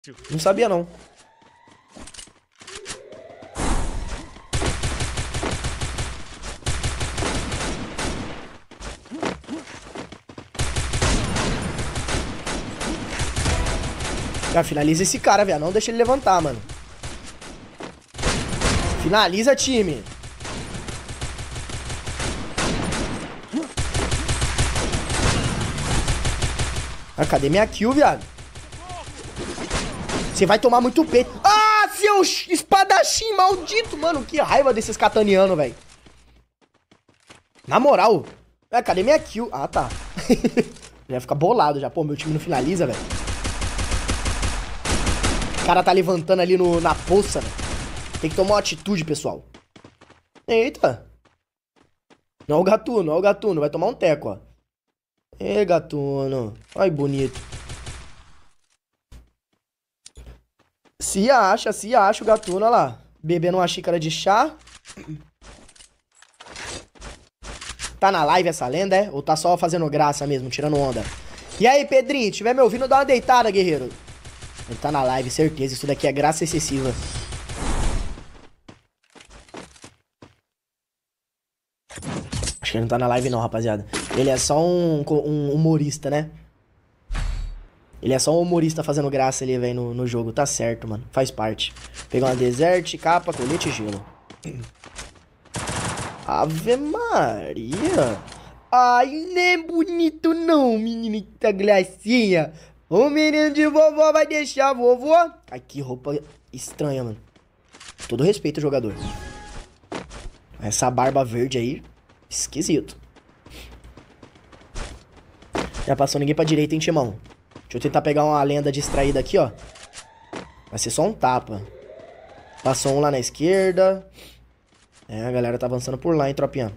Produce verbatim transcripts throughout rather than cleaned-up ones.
Não sabia, não. Já finaliza esse cara, velho. Não deixa ele levantar, mano. Finaliza, time. Ah, cadê minha kill, viado? Você vai tomar muito peito. Ah, seu espadachim maldito, mano. Que raiva desses catanianos, velho. Na moral. Ah, cadê minha kill? Ah, tá. Já fica bolado já. Pô, meu time não finaliza, velho. O cara tá levantando ali no, na poça, velho. Tem que tomar uma atitude, pessoal. Eita. Não é o gatuno, não é o gatuno. Vai tomar um teco, ó. Ê, gatuno. Ai, bonito. Se acha, se acha o gatuno, olha lá. Bebendo uma xícara de chá. Tá na live essa lenda, é? Ou tá só fazendo graça mesmo, tirando onda? E aí, Pedrinho, tiver me ouvindo, dá uma deitada, guerreiro. Ele tá na live, certeza. Isso daqui é graça excessiva. Acho que ele não tá na live não, rapaziada. Ele é só um, um humorista, né? Ele é só um humorista fazendo graça ali, velho, no, no jogo. Tá certo, mano. Faz parte. Pegar uma desert, capa, colete e gelo. Ave Maria. Ai, não é bonito não, menina gracinha. O menino de vovó vai deixar a vovó. Ai, que roupa estranha, mano. Todo respeito ao jogador. Essa barba verde aí, esquisito. Já passou ninguém pra direita, hein, timão? Deixa eu tentar pegar uma lenda distraída aqui, ó. Vai ser só um tapa. Passou um lá na esquerda. É, a galera tá avançando por lá, hein, tropinha.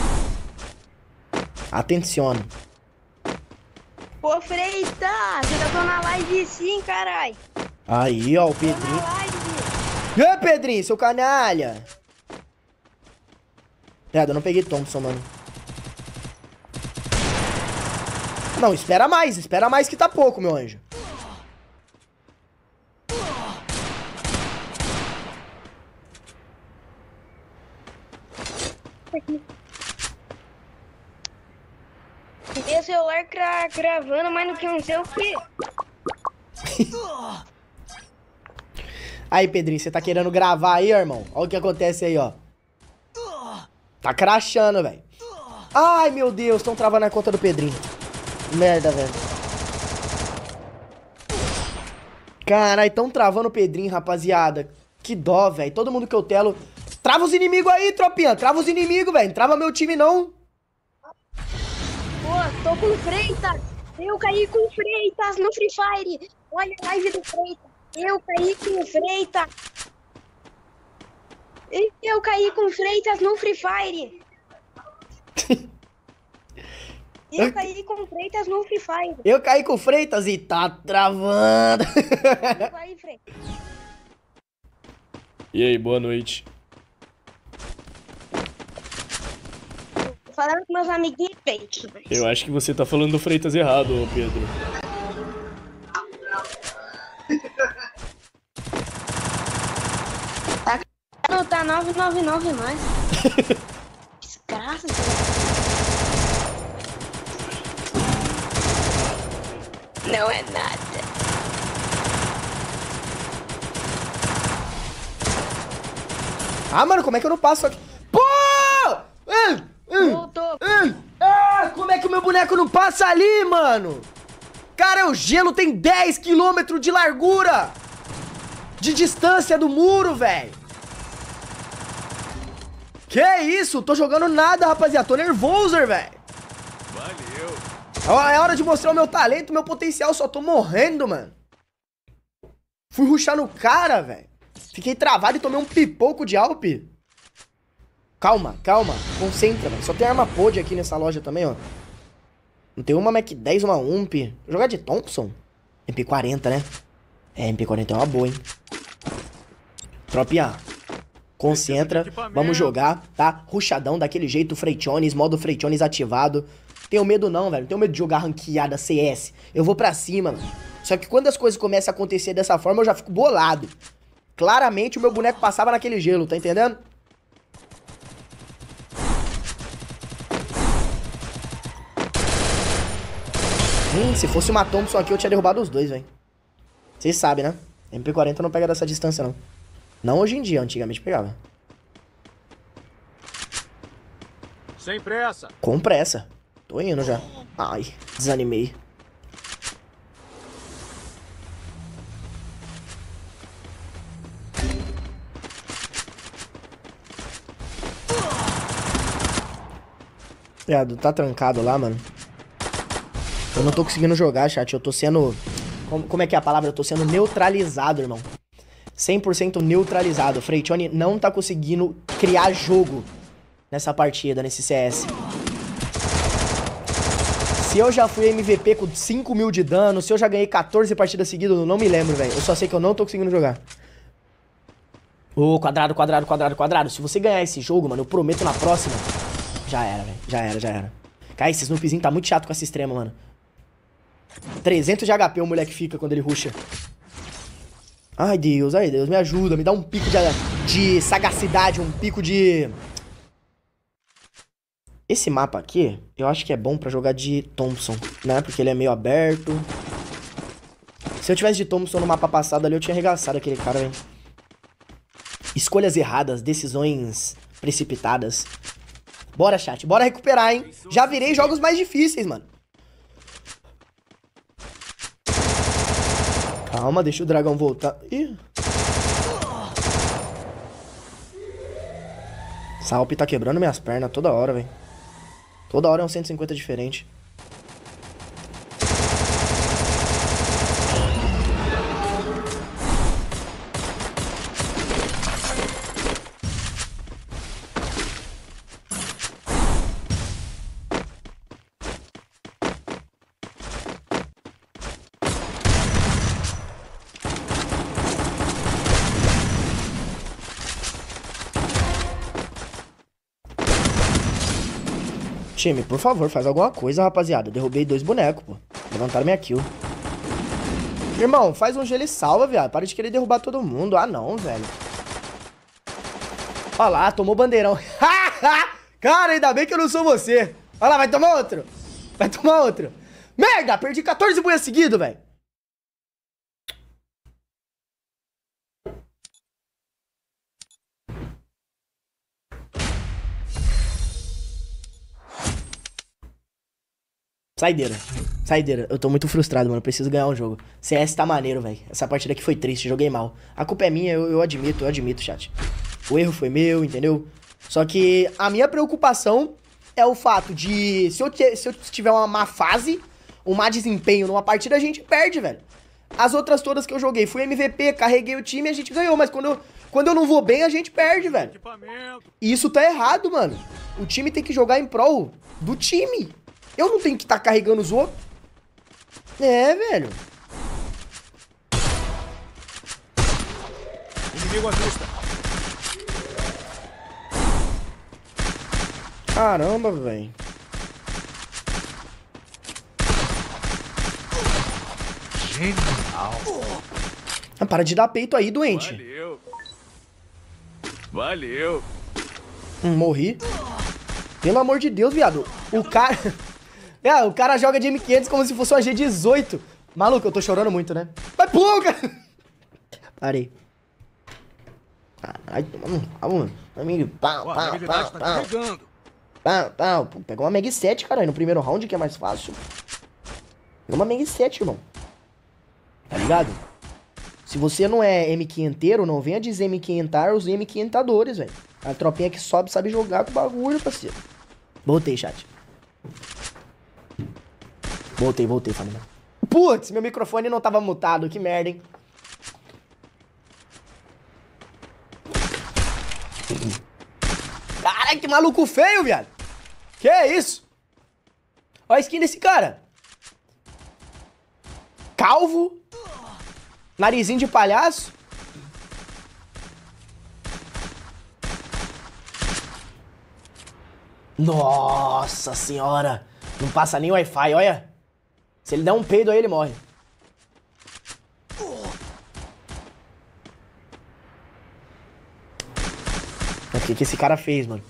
Atenção. Pô, Freita, você tá na live sim, carai. Aí, ó, o Pedrinho. Ê, Pedrinho, seu canalha. É, eu não peguei Thompson, mano. Não, espera mais, espera mais que tá pouco, meu anjo. Meu celular gra gravando, mas não quer não sei o quê. Aí, Pedrinho, você tá querendo gravar aí, irmão? Olha o que acontece aí, ó. Tá crashando, velho. Ai, meu Deus, estão travando a conta do Pedrinho. Merda, velho. Caralho, tão travando o Pedrinho, rapaziada. Que dó, velho. Todo mundo que eu telo... Trava os inimigos aí, tropinha. Trava os inimigos, velho. Não trava meu time, não. Pô, tô com Freitas. Eu caí com Freitas no Free Fire. Olha a live do Freitas. Eu caí com Freitas. Eu caí com Freitas no Free Fire. Eu caí com Freitas no Free Fire. Eu caí com Freitas e tá travando. Vai, Freitas. E aí, boa noite. Tô falando com meus amiguinhos feitos. Eu acho que você tá falando do Freitas errado, ô Pedro. Tá, não tá nove nove nove mais. Desgraça. Não é nada. Ah, mano, como é que eu não passo aqui? Pô! Ah, Voltou. ah, ah, como é que o meu boneco não passa ali, mano? Cara, o gelo tem dez quilômetros de largura. De distância do muro, velho. Que isso? Tô jogando nada, rapaziada. Tô nervoso, velho. Valeu. É hora de mostrar o meu talento, o meu potencial. Só tô morrendo, mano. Fui rushar no cara, velho. Fiquei travado e tomei um pipoco de Alp. Calma, calma. Concentra, velho. Só tem arma pod aqui nessa loja também, ó. Não tem uma Mac dez, uma U M P. Vou jogar de Thompson. M P quarenta, né? É, M P quarenta é uma boa, hein? Tropinha. Concentra. Vamos jogar, tá? Rushadão daquele jeito, Freitones, modo Freitones ativado. Tenho medo não, velho. Não tenho medo de jogar ranqueada C S. Eu vou pra cima, mano. Só que quando as coisas começam a acontecer dessa forma, eu já fico bolado. Claramente o meu boneco passava naquele gelo, tá entendendo? Hum, se fosse uma Thompson aqui, eu tinha derrubado os dois, velho. Vocês sabem, né? M P quarenta não pega dessa distância, não. Não hoje em dia, antigamente pegava. Sem pressa. Com pressa. Tô indo já. Ai, desanimei. Viado, tá trancado lá, mano. Eu não tô conseguindo jogar, chat. Eu tô sendo... Como, como é que é a palavra? Eu tô sendo neutralizado, irmão. cem por cento neutralizado. O Freitione não tá conseguindo criar jogo nessa partida, nesse C S. Se eu já fui M V P com cinco mil de dano, se eu já ganhei quatorze partidas seguidas, eu não me lembro, velho. Eu só sei que eu não tô conseguindo jogar. Ô, oh, quadrado, quadrado, quadrado, quadrado. Se você ganhar esse jogo, mano, eu prometo na próxima... Já era, velho. Já era, já era. Cara, esse Snoopzinho tá muito chato com essa extrema, mano. trezentos de H P o moleque fica quando ele rusha. Ai, Deus, ai, Deus, me ajuda. Me dá um pico de, de sagacidade, um pico de... Esse mapa aqui, eu acho que é bom pra jogar de Thompson, né? Porque ele é meio aberto. Se eu tivesse de Thompson no mapa passado ali, eu tinha arregaçado aquele cara, velho. Escolhas erradas, decisões precipitadas. Bora, chat. Bora recuperar, hein? Já virei jogos mais difíceis, mano. Calma, deixa o dragão voltar. Ih. Essa Alp tá quebrando minhas pernas toda hora, velho. Toda hora é um cento e cinquenta diferente. Time, por favor, faz alguma coisa, rapaziada. Eu derrubei dois bonecos, pô. Levantaram minha kill. Irmão, faz um gelo e salva, viado. Para de querer derrubar todo mundo. Ah, não, velho. Olha lá, tomou bandeirão. Cara, ainda bem que eu não sou você. Olha lá, vai tomar outro. Vai tomar outro. Merda, perdi quatorze buias seguidos, velho. Saideira. Saideira. Eu tô muito frustrado, mano. Eu preciso ganhar um jogo. C S tá maneiro, velho. Essa partida aqui foi triste. Joguei mal. A culpa é minha, eu, eu admito, eu admito, chat. O erro foi meu, entendeu? Só que a minha preocupação é o fato de... Se eu, te, se eu tiver uma má fase, um má desempenho numa partida, a gente perde, velho. As outras todas que eu joguei, fui M V P, carreguei o time e a gente ganhou. Mas quando eu, quando eu não vou bem, a gente perde, velho. E isso tá errado, mano. O time tem que jogar em prol do time. Eu não tenho que estar tá carregando os outros. É, velho. Inimigo à vista. Caramba, velho. Genial. Ah, para de dar peito aí, doente. Valeu. Valeu. Hum, morri. Pelo amor de Deus, viado. O cara... É, o cara joga de M quinhentos como se fosse uma G dezoito. Maluco, eu tô chorando muito, né? Vai, pô, cara! Parei. Ai, mano. Amigo, pau, pau, pau, pau, pau. Pau, pau. Pô, pegou uma Meg sete, cara, aí no primeiro round, que é mais fácil. Pegou uma Meg sete, irmão. Tá ligado? Se você não é M quinhenteiro, não venha dizer M quinhentar os M quinhentadores, velho. A tropinha que sobe sabe jogar com o bagulho, parceiro. Voltei, chat. Voltei, voltei, família. Putz, meu microfone não tava mutado. Que merda, hein? Caralho, que maluco feio, viado. Que é isso? Olha a skin desse cara. Calvo. Narizinho de palhaço. Nossa senhora. Não passa nem Wi-Fi, olha. Se ele der um peido aí, ele morre. que, que esse cara fez, mano?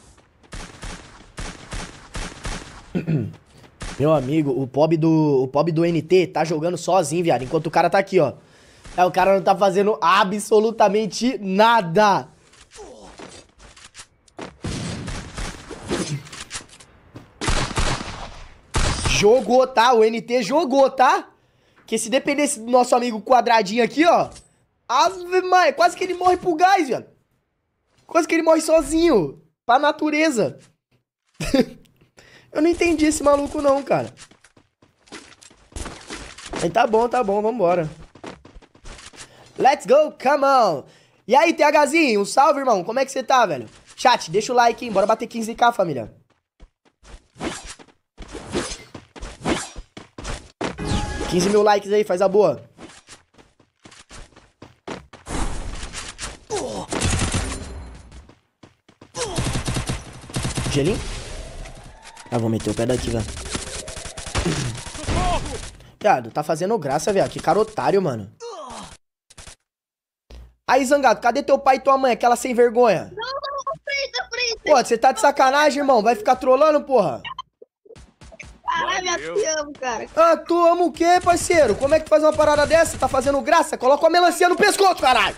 Meu amigo, o pob do, o pob do N T tá jogando sozinho, viado. Enquanto o cara tá aqui, ó. É, o cara não tá fazendo absolutamente nada. Jogou, tá? O N T jogou, tá? Que se dependesse do nosso amigo quadradinho aqui, ó. Ave Maria, quase que ele morre pro gás, velho. Quase que ele morre sozinho. Pra natureza. Eu não entendi esse maluco não, cara. Mas tá bom, tá bom, vambora. Let's go, come on. E aí, THzinho, um salve, irmão. Como é que você tá, velho? Chat, deixa o like, hein. Bora bater quinze k, família. quinze mil likes aí, faz a boa. Gelinho? Ah, vou meter o pé daqui, velho. Viado, tá fazendo graça, velho. Que cara otário, mano. Aí, Zangado, cadê teu pai e tua mãe? Aquela sem vergonha. Não, não, frita, frita. Pô, você tá de sacanagem, irmão? Vai ficar trolando, porra? Caralho, eu te amo, cara. Ah, tu ama o quê, parceiro? Como é que tu faz uma parada dessa? Tá fazendo graça? Coloca uma melancia no pescoço, caralho!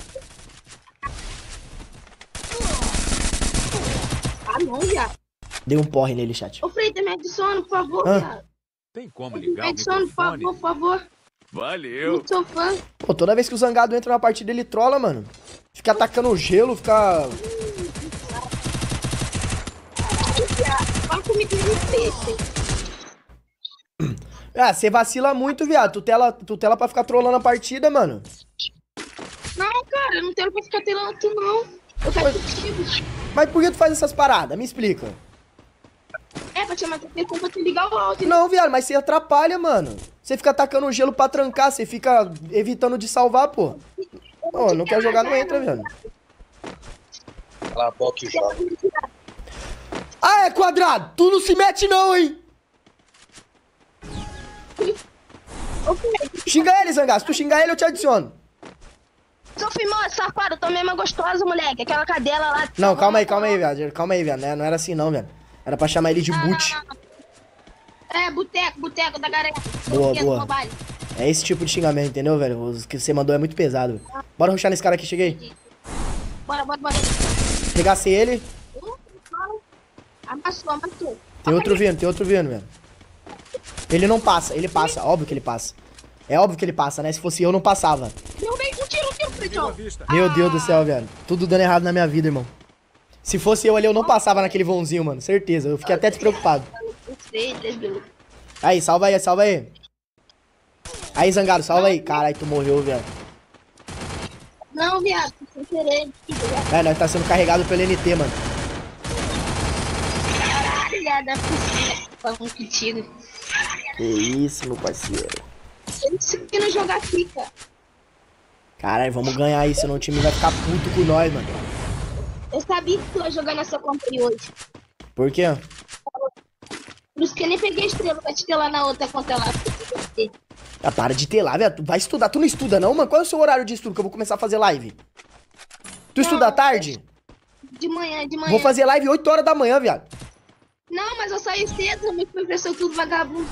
Ah, não, viado. Dei um porre nele, chat. Ô, Freita, me adiciona, por favor, Ah. viado. Tem como Me ligar o adiciona, por favor, microfone? por favor. Valeu. Muito sou fã. Pô, toda vez que o Zangado entra na partida, ele trola, mano. Fica atacando gelo, fica... Fala comigo no peixe. Ah, você vacila muito, viado. Tu tela, tu tela pra ficar trolando a partida, mano. Não, cara, eu não tenho pra ficar telando tu, não. Eu quero contigo. Mas por que tu faz essas paradas? Me explica. É, pra te chamar atenção pra te ligar o áudio. Não, viado, mas você atrapalha, mano. Você fica atacando gelo pra trancar, você fica evitando de salvar, pô. Ô, não quer jogar, não entra, viado. Cala a boca e joga. Ah, é quadrado! Tu não se mete não, hein? Ô, Freita, Xinga ele, Zangado. Se tu xingar ele, eu te adiciono. sou fimoso, safado, tô mesmo gostosa, moleque. Aquela cadela lá. Não, calma aí, calma aí, viado. Calma aí, viado. Né? Não era assim, não, viado. Era pra chamar ele de boot. É, boteco, boteco da galera. Boa, Boteco, boa. mobile. É esse tipo de xingamento, entendeu, velho? Os que você mandou é muito pesado. Velho. Bora rushar nesse cara aqui, cheguei. Bora, bora, bora. Regacei ele. Amassou, amassou. Tem outro vindo, tem outro vindo, velho. Ele não passa, ele passa. Óbvio que ele passa. É óbvio que ele passa, né? Se fosse eu, não passava. Derrubei, um tiro, um tiro, Viva a Freitão. vista. Meu Deus do céu, velho. Tudo dando errado na minha vida, irmão. Se fosse eu ali, eu não passava naquele vãozinho, mano. Certeza. Eu fiquei até despreocupado. Aí, salva aí, salva aí. Aí, Zangado, salva aí. Caralho, tu morreu, velho. Não, viado, sem querer. É, nós tá sendo carregado pelo N T, mano. Caralho, viado, é possível. Falando contigo. Que isso, meu parceiro. Eu consegui não jogar aqui, cara. Caralho, vamos ganhar aí, senão o time vai ficar puto com nós, mano. Eu sabia que tu ia jogar nessa conta aí hoje. Por quê? Por isso que eu nem peguei estrela pra te ter lá na outra conta lá. Ah, para de ter lá, velho. Tu vai estudar. Tu não estuda, não, mano? Qual é o seu horário de estudo que eu vou começar a fazer live? Tu Não, estuda à tarde? De manhã, de manhã. Vou fazer live oito horas da manhã, viado. Não, mas eu saí cedo, meu professor tudo vagabundo.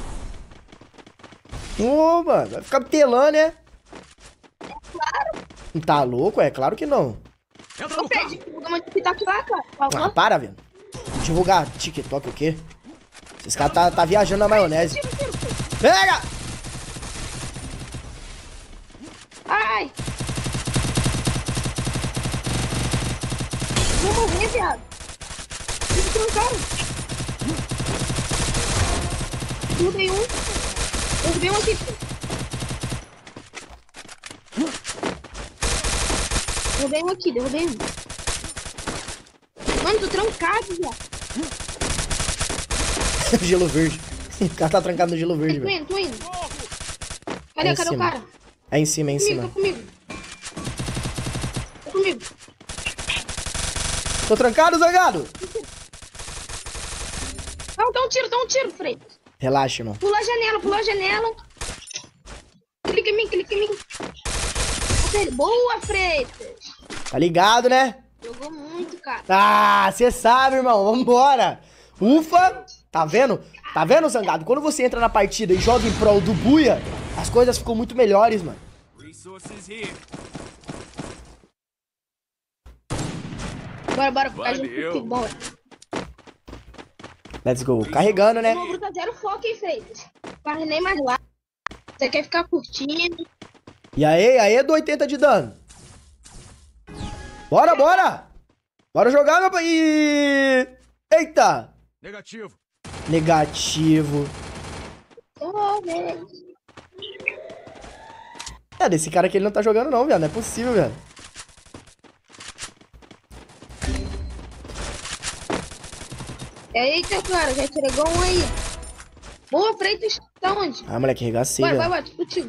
Ô, mano, vai ficar telando, né? Claro. Tá louco? É claro que não. Entra Ô, no Fred, carro. divulga meu TikTok lá, cara, por Ah, favor. para, velho. Divulgar TikTok o quê? Esses caras tá, tá viajando na maionese. Tiro, tiro, tiro. Pega! Ai. Vou morrer, viado. Tem que trancar. Derrubei um. Derrubei um aqui. Derrubei um aqui, derrubei um. Mano, tô trancado, viado. Gelo verde. O cara tá trancado no gelo verde, Tô velho. indo, tô indo. É Cadê, em cadê o cima. cara? É em cima, é em Comigo, cima. tá comigo. Tá comigo. Tô trancado, Zangado? Não, dá um tiro, dá um tiro, Freire. Relaxa, irmão. Pula a janela, pula a janela. Clica em mim, clica em mim. Boa, Freitas. Tá ligado, né? Jogou muito, cara. Ah, você sabe, irmão. Vambora. Ufa. Tá vendo? Tá vendo, Zangado? Quando você entra na partida e joga em prol do Buia, as coisas ficam muito melhores, mano. Resources here. Bora, bora, ficar junto Valeu. contigo. Bom, Let's go. Carregando, né? o Bruto tá zero foco, hein, Freitas? Faz nem mais lá. Você quer ficar curtindo? E aí, aí do oitenta de dano. Bora, bora. Bora jogar, meu pai. Ih, eita. Negativo. Negativo. Oh, velho. É, desse cara aqui ele não tá jogando não, viado. Não é possível, velho. Eita, cara, já entregou um aí. Boa, Freitas, tá onde? Ah, moleque, regacei, Vai, vai, velho. vai, tô contigo.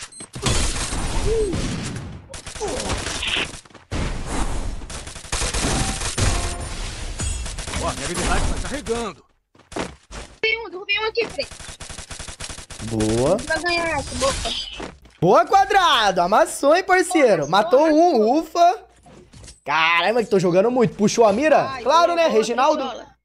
Ó, minha habilidade tá carregando. Derrubei um, derrubei um aqui, Freitas. Boa. Você vai ganhar essa, boa. Boa, Quadrado. Amassou, hein, parceiro. Matou um, ufa. Caramba, que tô jogando muito. Puxou a mira? Ai, Claro, boa, né, boa, Reginaldo? Freitola.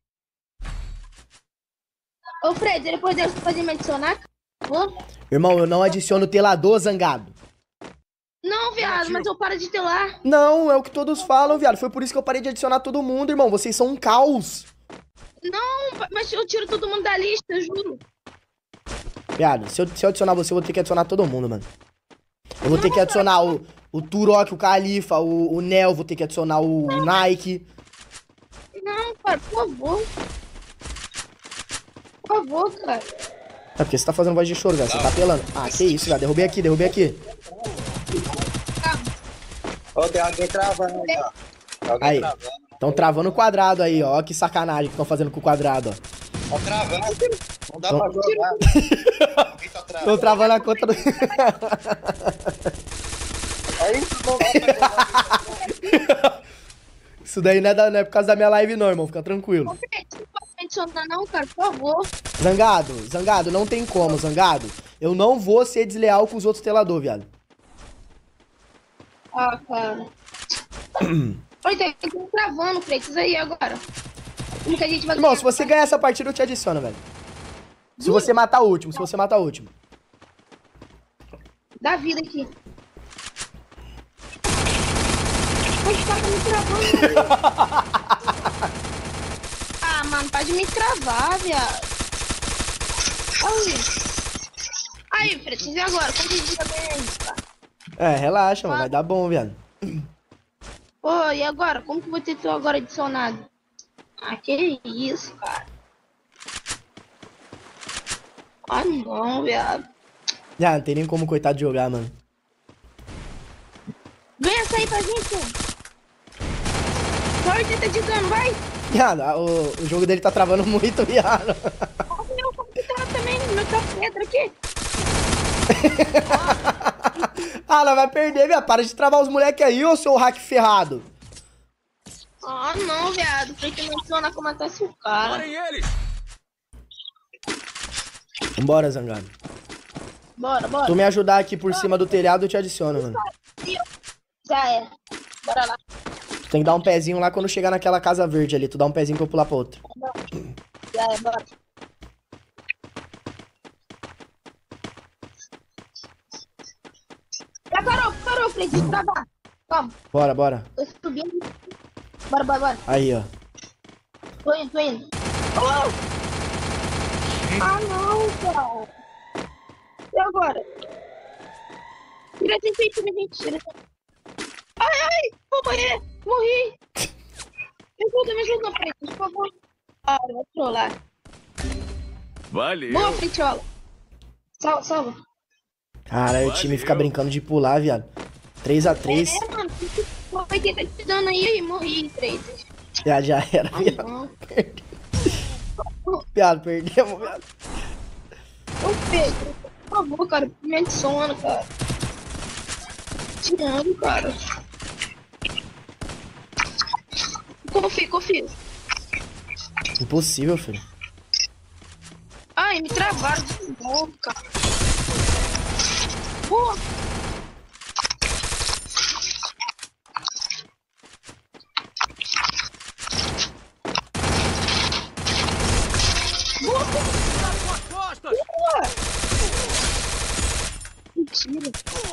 Ô, Fred, depois dessa pode me adicionar? Ô? Irmão, eu não adiciono telador, Zangado. Não, viado, mas eu paro de telar. Não, é o que todos falam, viado. Foi por isso que eu parei de adicionar todo mundo, irmão. Vocês são um caos. Não, mas eu tiro todo mundo da lista, eu juro. Viado, se eu, se eu adicionar você, eu vou ter que adicionar todo mundo, mano. Eu vou ter que adicionar o, o Turok, o Califa, o, o Nel, vou ter que adicionar o Nike. Não, cara, por favor. Por favor, cara. É porque você tá fazendo voz de choro, velho. Você tá apelando. Ah, que isso, velho. Derrubei aqui, derrubei aqui. Ó, tem alguém travando aí, ó. Tem alguém Aí. travando. Tão travando o quadrado aí, ó. Ó que sacanagem que estão fazendo com o quadrado, ó. Ó, travando. Não dá Então- pra jogar. Alguém tá travando. Tão travando a conta do... É isso, não dá pra jogar. Isso daí não é, da, não é por causa da minha live não, irmão. Fica tranquilo. Ô, Fred, você não pode me adicionar não, cara, por favor. Zangado, Zangado, não tem como, Zangado. Eu não vou ser desleal com os outros telador, viado. Ah, cara. Oi, tem que ir travando, Fred, isso aí agora. Como que a gente vai Irmão, ganhar? se você ganhar essa partida, eu te adiciono, velho. Se você matar o último, se você matar o último. Dá vida aqui. Os caras me travando. Ah, mano, pode me travar, viado. Aí. Aí, Fred, e agora? Como que a gente vai ganhar isso, cara? É, relaxa, mano. Vai dar bom, viado. Pô, e agora? Como que eu vou ter tu agora adicionado? Ah, que isso, cara. Ah, não, viado. Já, não tem nem como coitado de jogar, mano. Vem essa aí pra gente, ó. Só oitenta de dano, vai. Viado, o, o jogo dele tá travando muito, viado. Olha o meu computador também, meu tá pedra aqui. Ah, ela vai perder, viado. Para de travar os moleques aí, ô seu hack ferrado. Ah, não, viado. Tem que mencionar como matasse o cara. Parem eles. Vambora, Zangado. Bora, bora. Tu me ajudar aqui por cima do telhado, eu te adiciono, mano. Já é. Bora lá. Tu tem que dar um pezinho lá quando chegar naquela casa verde ali. Tu dá um pezinho pra eu pular pra outra. Já é, bora. Já parou, parou, Fred. Deixa eu travar. Calma, Bora, bora. tô subindo. Bora, bora, bora. Aí, ó. Tô indo, tô indo. Oh! Ah, não, cara. E agora? Tira a gente aí, tira a gente, tira a gente. Ai, ai, vou morrer. Morri. Me ajuda, me ajuda, Fred, por favor. Ah, eu vou trollar. Valeu. Boa, Fritiola. Salva, salva. Caralho, o time fica brincando de pular, viado. três a três. É, mano, oitenta te dando aí e morri, três. Já, já era, Ah, viado. não. Viado, perdemos, viado. Ô, Pedro, por favor, cara, me adiciona, cara. Te amo, cara. Confio, confio. Impossível, filho. Ai, me travaram de novo, cara. Pô. Mentira.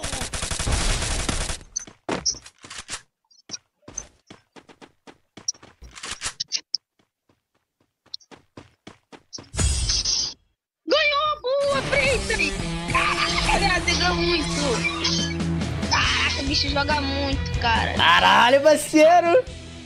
Ganhou! Boa, Freitas! Caraca, você ganhou muito! Caraca, o bicho joga muito, cara. Caralho, parceiro!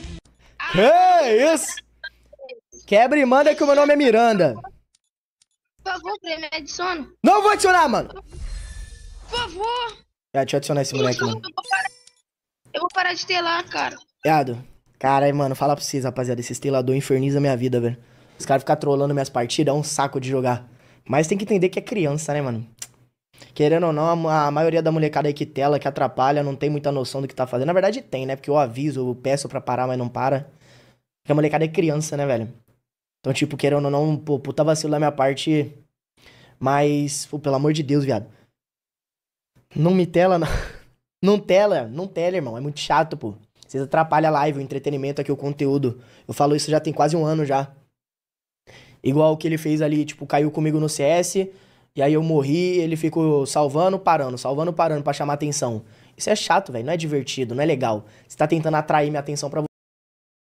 É isso! Quebra e manda que o meu nome é Miranda. Por favor, Frei, me adiciona. Não vou adicionar, mano. Por favor. É, deixa eu adicionar esse moleque, eu, mano. vou parar, eu vou parar de ter lá, cara. Viado. Caralho, mano, fala pra vocês, rapaziada. Esse estelador inferniza minha vida, velho. Os caras ficam trolando minhas partidas, é um saco de jogar. Mas tem que entender que é criança, né, mano? Querendo ou não, a maioria da molecada aí que tela, que atrapalha, não tem muita noção do que tá fazendo. Na verdade tem, né? Porque eu aviso, eu peço pra parar, mas não para. Porque a molecada é criança, né, velho? Então, tipo, querendo ou não, pô, puta vacilo da minha parte. Mas, pô, pelo amor de Deus, viado. Não me tela, não. Não tela, não tela, irmão. É muito chato, pô. Vocês atrapalham a live, o entretenimento aqui, o conteúdo. Eu falo isso já tem quase um ano já. Igual o que ele fez ali, tipo, caiu comigo no C S. E aí eu morri, ele ficou salvando, parando, salvando, parando pra chamar atenção. Isso é chato, velho. Não é divertido, não é legal. Você tá tentando atrair minha atenção pra você.